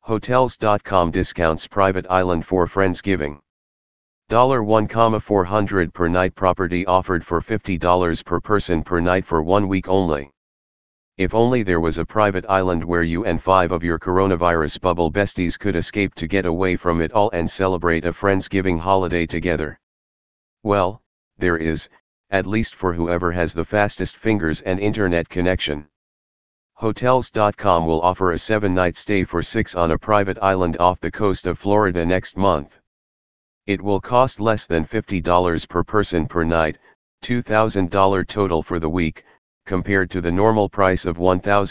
Hotels.com discounts private island for Friendsgiving. $1,400 per night property offered for $50 per person per night for 1 week only. If only there was a private island where you and 5 of your coronavirus bubble besties could escape to get away from it all and celebrate a Friendsgiving holiday together. Well, there is, at least for whoever has the fastest fingers and internet connection. Hotels.com will offer a 7-night stay for 6 on a private island off the coast of Florida next month. It will cost less than $50 per person per night, $2,000 total for the week, compared to the normal price of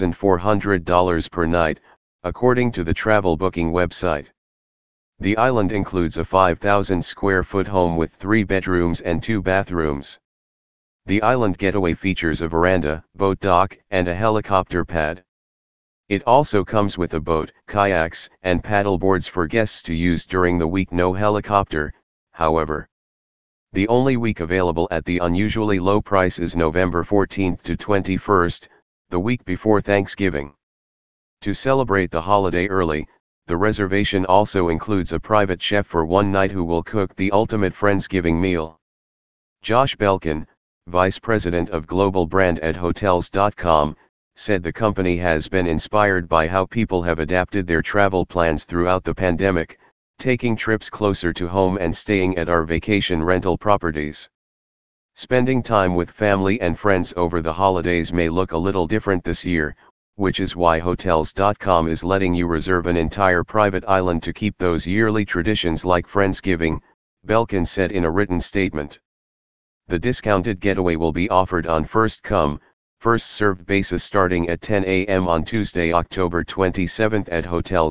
$1,400 per night, according to the travel booking website. The island includes a 5,000 square foot home with 3 bedrooms and 2 bathrooms. The island getaway features a veranda, boat dock, and a helicopter pad. It also comes with a boat, kayaks, and paddle boards for guests to use during the week. No helicopter, however. The only week available at the unusually low price is November 14th to 21st, the week before Thanksgiving. To celebrate the holiday early, the reservation also includes a private chef for 1 night who will cook the ultimate Friendsgiving meal. Josh Belkin, Vice President of Global Brand at Hotels.com, said the company has been inspired by how people have adapted their travel plans throughout the pandemic, taking trips closer to home and staying at our vacation rental properties. Spending time with family and friends over the holidays may look a little different this year, which is why Hotels.com is letting you reserve an entire private island to keep those yearly traditions like Friendsgiving, Belkin said in a written statement. The discounted getaway will be offered on first-come, first-served basis starting at 10 a.m. on Tuesday, October 27 at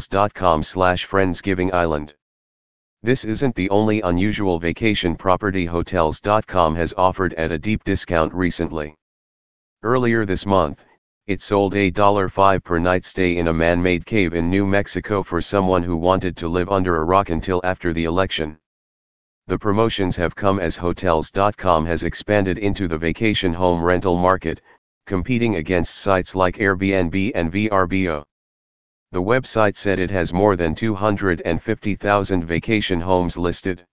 hotels.com/friendsgiving-island. This isn't the only unusual vacation property Hotels.com has offered at a deep discount recently. Earlier this month, it sold a $5 per night stay in a man-made cave in New Mexico for someone who wanted to live under a rock until after the election. The promotions have come as Hotels.com has expanded into the vacation home rental market, competing against sites like Airbnb and VRBO. The website said it has more than 250,000 vacation homes listed.